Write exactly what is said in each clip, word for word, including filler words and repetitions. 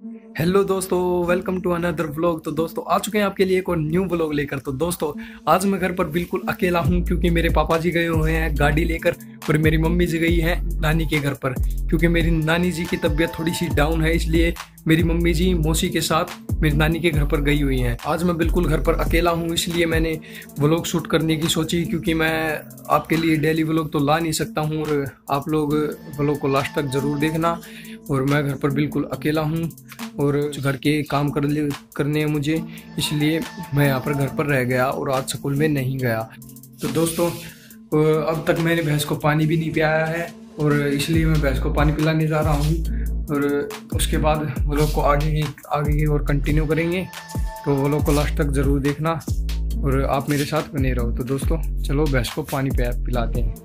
Hello दोस्तों, welcome to another vlog. तो दोस्तों आ चुके हैं आपके लिए एक और न्यू व्लॉग लेकर। तो दोस्तों आज मैं घर पर बिल्कुल अकेला हूं क्योंकि मेरे पापा जी गए हुए हैं गाड़ी लेकर और मेरी मम्मी जी गई है नानी के घर पर, क्योंकि मेरी नानी जी की तबीयत थोड़ी सी डाउन है, इसलिए मेरी मम्मी जी मौसी के साथ मेरी नानी के घर पर गई हुई हैं। आज मैं बिल्कुल घर पर अकेला हूँ, इसलिए मैंने व्लॉग शूट करने की सोची, क्योंकि मैं आपके लिए डेली व्लॉग तो ला नहीं सकता हूँ और आप लोग व्लॉग को लास्ट तक ज़रूर देखना। और मैं घर पर बिल्कुल अकेला हूँ और घर के काम कर ले करने हैं मुझे, इसलिए मैं यहाँ पर घर पर रह गया और आज स्कूल में नहीं गया। तो दोस्तों अब तक मैंने भैंस को पानी भी नहीं पिलाया है और इसलिए मैं भैंस को पानी पिलाने जा रहा हूँ और उसके बाद वो लोग को आगे आगे की और कंटिन्यू करेंगे। तो वो लोग को लास्ट तक ज़रूर देखना और आप मेरे साथ बने रहो। तो दोस्तों चलो भैंस को पानी पिलाते हैं।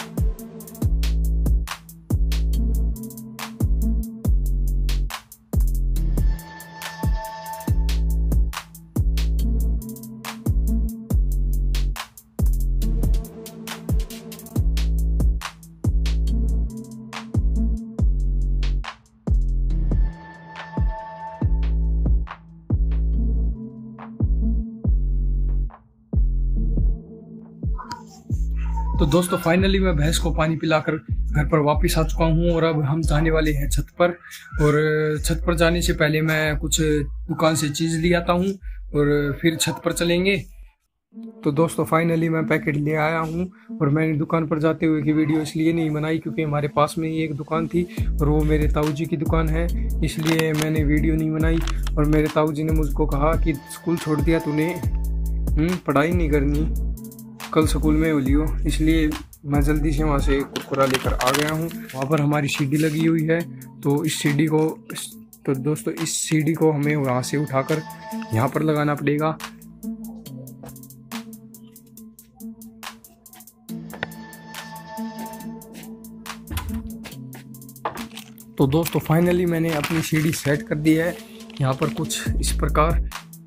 तो दोस्तों फाइनली मैं भैंस को पानी पिलाकर घर पर वापस आ चुका हूँ और अब हम जाने वाले हैं छत पर। और छत पर जाने से पहले मैं कुछ दुकान से चीज़ ले आता हूँ और फिर छत पर चलेंगे। तो दोस्तों फाइनली मैं पैकेट ले आया हूँ और मैंने दुकान पर जाते हुए की वीडियो इसलिए नहीं बनाई क्योंकि हमारे पास में ही एक दुकान थी और वो मेरे ताऊ जी की दुकान है, इसलिए मैंने वीडियो नहीं बनाई। और मेरे ताऊ जी ने मुझको कहा कि स्कूल छोड़ दिया तूने, पढ़ाई नहीं करनी, कल स्कूल में होली हो, इसलिए मैं जल्दी से वहाँ से कुरकुरा लेकर आ गया हूँ। वहाँ पर हमारी सीढ़ी लगी हुई है, तो इस सीढ़ी को तो दोस्तों इस सीढ़ी को हमें वहाँ से उठाकर यहाँ पर लगाना पड़ेगा। तो दोस्तों फाइनली मैंने अपनी सीढ़ी सेट कर दी है यहाँ पर कुछ इस प्रकार।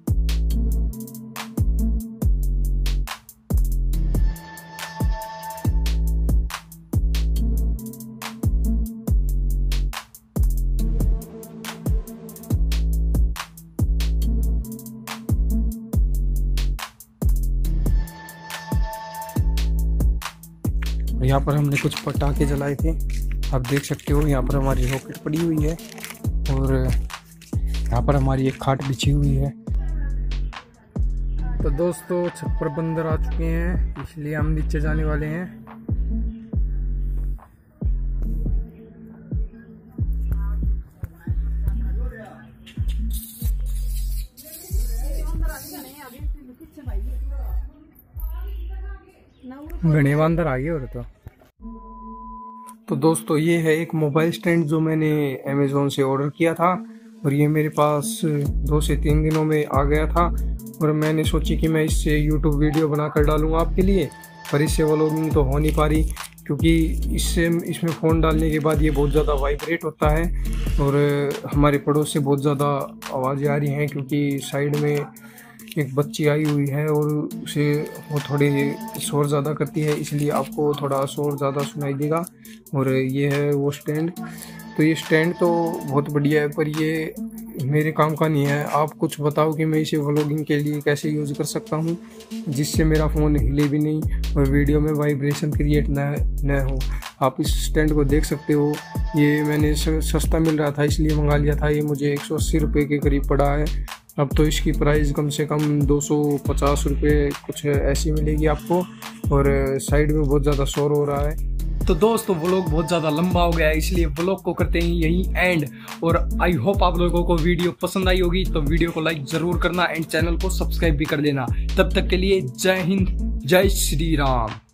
यहाँ पर हमने कुछ पटाखे जलाए थे, आप देख सकते हो। यहाँ पर हमारी रॉकेट पड़ी हुई है और यहाँ पर हमारी एक खाट बिछी हुई है। तो दोस्तों छत पर बंदर आ चुके हैं, इसलिए हम नीचे जाने वाले हैं। घने बंदर आ गए और तो तो दोस्तों ये है एक मोबाइल स्टैंड जो मैंने अमेज़ोन से ऑर्डर किया था और ये मेरे पास दो से तीन दिनों में आ गया था। और मैंने सोची कि मैं इससे यूट्यूब वीडियो बनाकर डालूंगा आपके लिए, पर इससे व्लॉगिंग तो हो नहीं पा रही क्योंकि इससे इसमें फ़ोन डालने के बाद ये बहुत ज़्यादा वाइब्रेट होता है और हमारे पड़ोस से बहुत ज़्यादा आवाज़ें आ रही हैं क्योंकि साइड में एक बच्ची आई हुई है और उसे वो थोड़ी शोर ज़्यादा करती है, इसलिए आपको थोड़ा शोर ज़्यादा सुनाई देगा। और ये है वो स्टैंड। तो ये स्टैंड तो बहुत बढ़िया है पर ये मेरे काम का नहीं है। आप कुछ बताओ कि मैं इसे व्लॉगिंग के लिए कैसे यूज़ कर सकता हूँ जिससे मेरा फ़ोन हिले भी नहीं और वीडियो में वाइब्रेशन क्रिएट न न हो। आप इस स्टैंड को देख सकते हो, ये मैंने सस्ता मिल रहा था इसलिए मंगा लिया था। ये मुझे एक सौ अस्सी रुपये के करीब पड़ा है। अब तो इसकी प्राइस कम से कम दो सौ पचास रुपये कुछ ऐसी मिलेगी आपको। और साइड में बहुत ज़्यादा शोर हो रहा है। तो दोस्तों व्लॉग बहुत ज़्यादा लंबा हो गया है, इसलिए व्लॉग को करते हैं यही एंड। और आई होप आप लोगों को वीडियो पसंद आई होगी, तो वीडियो को लाइक ज़रूर करना एंड चैनल को सब्सक्राइब भी कर लेना। तब तक के लिए जय हिंद, जय श्री राम।